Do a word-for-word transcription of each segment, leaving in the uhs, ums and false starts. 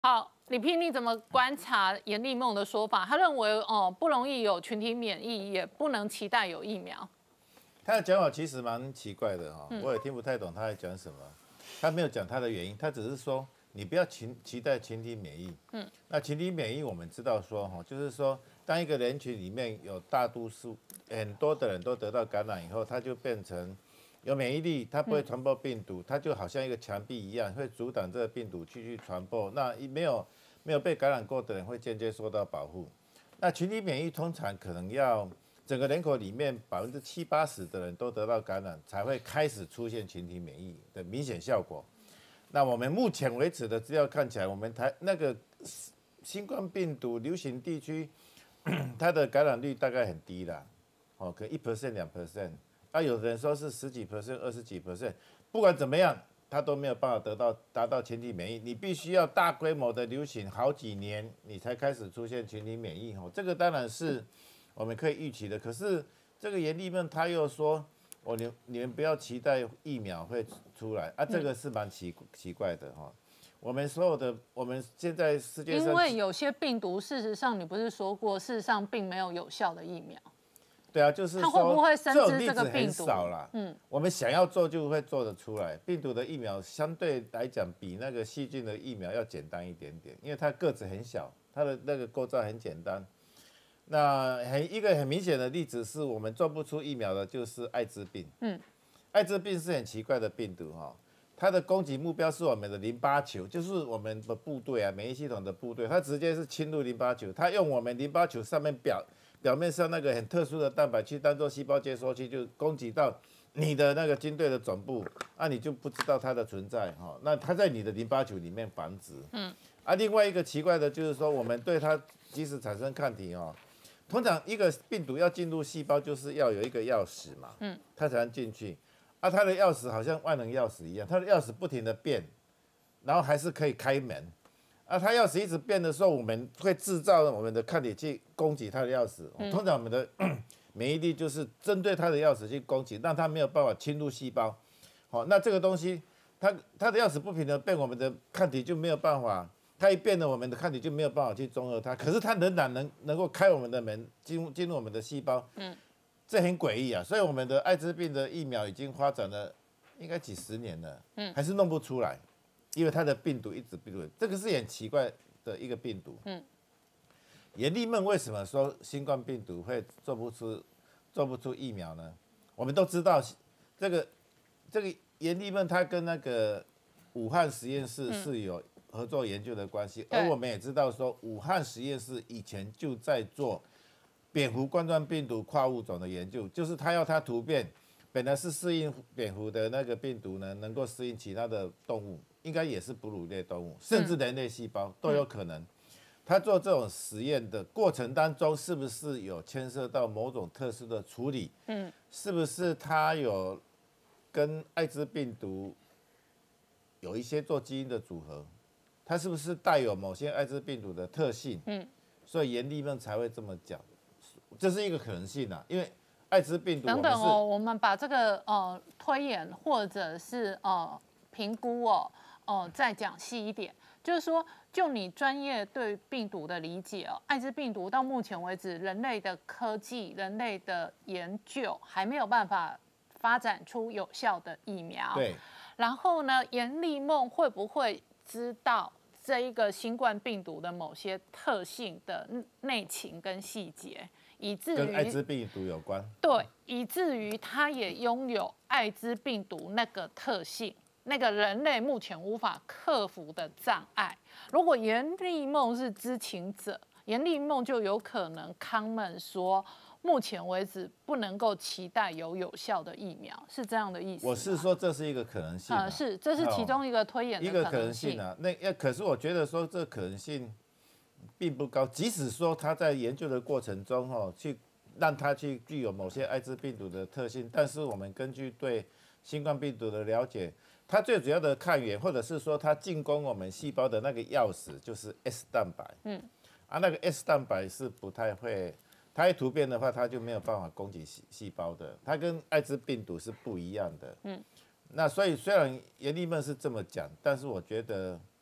好，李平，你怎么观察严立梦的说法？他认为哦，不容易有群体免疫，也不能期待有疫苗。 他的讲法其实蛮奇怪的哈、哦，我也听不太懂他在讲什么。他没有讲他的原因，他只是说你不要期期待群体免疫。嗯，那群体免疫我们知道说哈，就是说当一个人群里面有大多数很多的人都得到感染以后，它就变成有免疫力，它不会传播病毒，它就好像一个墙壁一样，会阻挡这个病毒继续传播。那没有没有被感染过的人会间接受到保护。那群体免疫通常可能要整个人口里面百分之七八十的人都得到感染，才会开始出现群体免疫的明显效果。那我们目前为止的资料看起来，我们台那个新冠病毒流行地区，它的感染率大概很低啦，哦，可能一 percent 两 percent。啊，有的人说是十几 percent、二十几 percent， 不管怎么样，它都没有办法得到达到群体免疫。你必须要大规模的流行好几年，你才开始出现群体免疫。哦，这个当然是我们可以预期的。可是这个严立梦他又说，我你你们不要期待疫苗会出来啊，这个是蛮奇奇怪的哈。我们所有的我们现在世界上， 因为有些病毒，事实上你不是说过，事实上并没有有效的疫苗。 对啊，就是说， 它会不会深知这个病毒？ 很少啦。嗯，我们想要做就会做得出来。病毒的疫苗相对来讲比那个细菌的疫苗要简单一点点，因为它个子很小，它的那个构造很简单。那很一个很明显的例子是我们做不出疫苗的，就是艾滋病。嗯，艾滋病是很奇怪的病毒哈，它的攻击目标是我们的淋巴球，就是我们的部队啊，免疫系统的部队，它直接是侵入淋巴球，它用我们淋巴球上面表。表面上那个很特殊的蛋白去当做细胞接收器，就攻击到你的那个军队的总部，啊，你就不知道它的存在哈。那它在你的淋巴球里面繁殖，嗯，啊，另外一个奇怪的就是说，我们对它即使产生抗体哦，通常一个病毒要进入细胞，就是要有一个钥匙嘛，嗯，它才能进去，啊，它的钥匙好像万能钥匙一样，它的钥匙不停的变，然后还是可以开门。啊，它钥匙一直变的时候，我们会制造我们的抗体去攻击它的钥匙。嗯、通常我们的免疫力就是针对它的钥匙去攻击，让它没有办法侵入细胞。好，那这个东西，它它的钥匙不停的变，我们的抗体就没有办法。它一变了，我们的抗体就没有办法去中和它。可是它仍然能能够开我们的门，进入进入我们的细胞。嗯，这很诡异啊。所以我们的艾滋病的疫苗已经发展了应该几十年了，嗯，还是弄不出来。因为它的病毒一直病毒，这个是很奇怪的一个病毒。嗯，严立梦为什么说新冠病毒会做不出做不出疫苗呢？我们都知道，这个这个严立梦他跟那个武汉实验室是有合作研究的关系，嗯、而我们也知道说，武汉实验室以前就在做蝙蝠冠状病毒跨物种的研究，就是他要它突变。本来是适应蝙蝠的那个病毒呢，能够适应其他的动物，应该也是哺乳类动物，甚至人类细胞都有可能。他做这种实验的过程当中，是不是有牵涉到某种特殊的处理？嗯，是不是他有跟艾滋病毒有一些做基因的组合？它是不是带有某些艾滋病毒的特性？嗯，所以严立梦才会这么讲，这是一个可能性啊，因为。艾滋病毒等等哦，我们把这个呃推演或者是呃评估哦，哦、呃、再讲细一点，就是说，就你专业对病毒的理解哦，艾滋病毒到目前为止，人类的科技、人类的研究还没有办法发展出有效的疫苗。 对。 然后呢，严立梦会不会知道这一个新冠病毒的某些特性的内情跟细节？以至于跟艾滋病毒有关， 对，以至于它也拥有艾滋病毒那个特性，那个人类目前无法克服的障碍。如果严立梦是知情者，严立梦就有可能 comment 说，目前为止不能够期待有有效的疫苗，是这样的意思吗？ 我是说这是一个可能性、啊， 呃，是，这是其中一个推演的一个可能性啊。那要可是我觉得说这可能性。并不高，即使说他在研究的过程中，哈，去让他去具有某些艾滋病毒的特性，但是我们根据对新冠病毒的了解，它最主要的抗原，或者是说它进攻我们细胞的那个钥匙，就是 S 蛋白。嗯，啊，那个 S 蛋白是不太会，它一突变的话，它就没有办法攻击细细胞的，它跟艾滋病毒是不一样的。嗯，那所以虽然严立梦是这么讲，但是我觉得。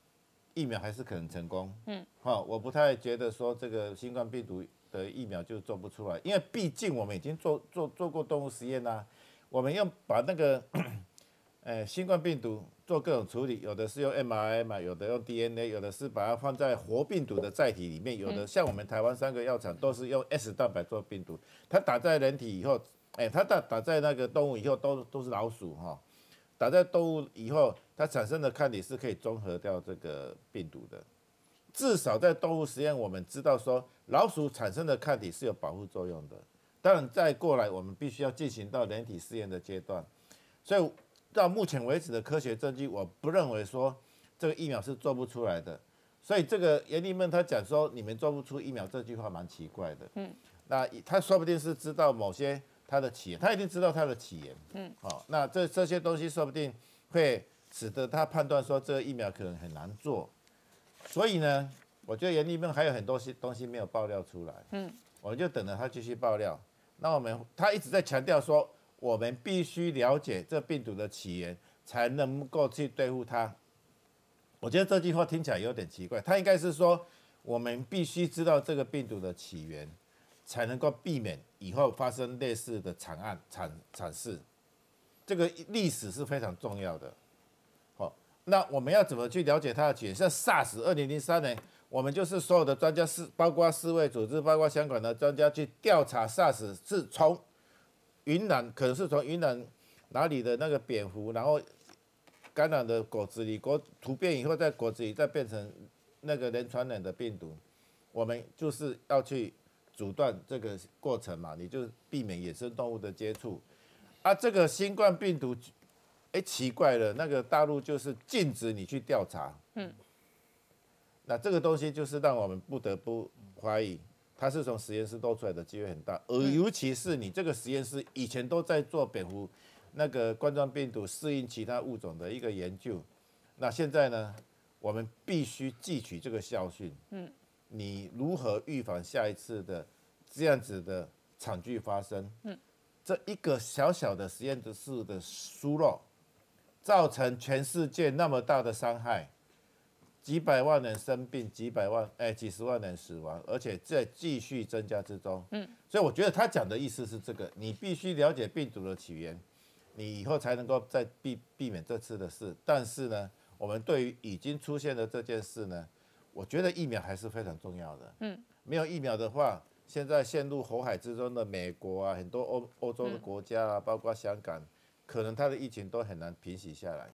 疫苗还是可能成功。嗯，好，我不太觉得说这个新冠病毒的疫苗就做不出来，因为毕竟我们已经做做做过动物实验啦，我们用把那个呃新冠病毒做各种处理，有的是用 M R I 嘛，有的用 D N A， 有的是把它放在活病毒的载体里面，有的像我们台湾三个药厂都是用 S 蛋白做病毒，它打在人体以后，哎，它打打在那个动物以后都都是老鼠哈，打在动物以后，它产生的抗体是可以中和掉这个病毒的。至少在动物实验，我们知道说老鼠产生的抗体是有保护作用的。当然，再过来我们必须要进行到人体试验的阶段，所以到目前为止的科学证据，我不认为说这个疫苗是做不出来的。所以这个严立梦他讲说你们做不出疫苗这句话蛮奇怪的。嗯，那他说不定是知道某些他的起源，他一定知道他的起源。嗯，好、哦，那这这些东西说不定会使得他判断说这个疫苗可能很难做。所以呢，我觉得严立梦还有很多东西没有爆料出来。嗯，我就等着他继续爆料。那我们他一直在强调说，我们必须了解这病毒的起源，才能够去对付它。我觉得这句话听起来有点奇怪，他应该是说，我们必须知道这个病毒的起源，才能够避免以后发生类似的惨案、惨惨事。这个历史是非常重要的。好，那我们要怎么去了解它的起源？像 SARS 二零零三年。我们就是所有的专家，是包括世卫组织，包括香港的专家去调查 SARS 是从云南，可能是从云南哪里的那个蝙蝠，然后感染的果子狸，果突变以后在果子里再变成那个人传染的病毒。我们就是要去阻断这个过程嘛，你就避免野生动物的接触。啊，这个新冠病毒，哎，奇怪了，那个大陆就是禁止你去调查。嗯。那这个东西就是让我们不得不怀疑，它是从实验室漏出来的机会很大，而尤其是你这个实验室以前都在做蝙蝠那个冠状病毒适应其他物种的一个研究，那现在呢，我们必须汲取这个教训，嗯，你如何预防下一次的这样子的惨剧发生？嗯，这一个小小的实验室的疏漏，造成全世界那么大的伤害。几百万人生病，几百万哎，几十万人死亡，而且在继续增加之中。嗯，所以我觉得他讲的意思是这个：你必须了解病毒的起源，你以后才能够再避避免这次的事。但是呢，我们对于已经出现的这件事呢，我觉得疫苗还是非常重要的。嗯，没有疫苗的话，现在陷入火海之中的美国啊，很多欧欧洲的国家啊，包括香港，可能它的疫情都很难平息下来。